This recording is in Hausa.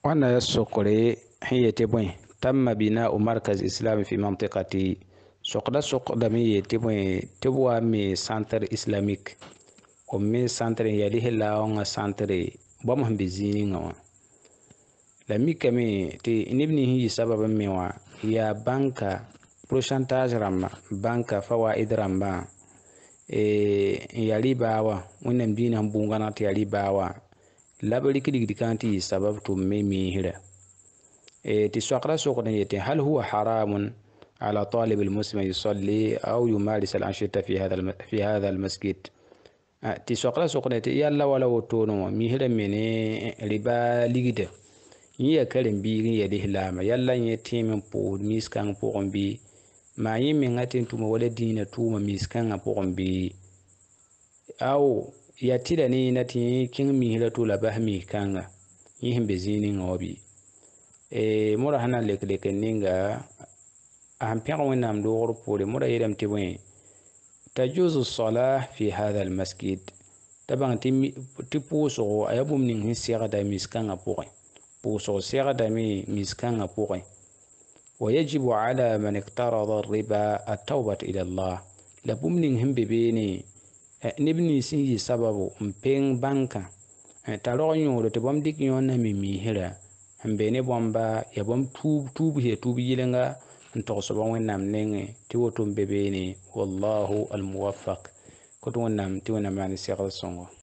وانا السقري هي تبوي تم بناء مركز إسلامي في منطقتي. سقدا مي تبوى مي سانتر إسلاميك ومي سانتر يليه لاونغ سانتر بمهم بزيني غوا لمي كمي تي نبني هي سبب ميوا يا بانكا بروشانتاج رما بانكا فوائد رما yali bawa wannan dina bungana ta yali bawa labari kidi kanti sabab to me mi hira ti saqra suqna yati hal huwa haramun على طالب المسلم يصلي أو يمارس الأنشطة في هذا المسجد. ti saqra ti yalla wala wotono mi hira mene riba ligide yi karim bi ya dihlama yalla yati min po miskan po bi ma yi min ngatin tuma wala dina tuma miskan po bi aw ya tida ni nati king mi hila to la bahmi kanga yihim bezini ngobi mura hana lek ninga aham pian wenam do gor pore mura yedam tibwe tajuzu salah fi hadha al masjid taban tipuso ayabum ning hisira da miskanga pore puso sira da mi miskanga pore ويجب على من اقترض الربا التوبة إلى الله لبمن هم ببيني نبني سي سبب مبين بانكا تارو يورو تبام ديك يونا مي هيرا مبيني بومبا يبام توب هي توب يلنغا انتو سبا وينام نينغي تيوتو مبيني والله الموفق كتو ونام تيونا ماني سيغل سونغو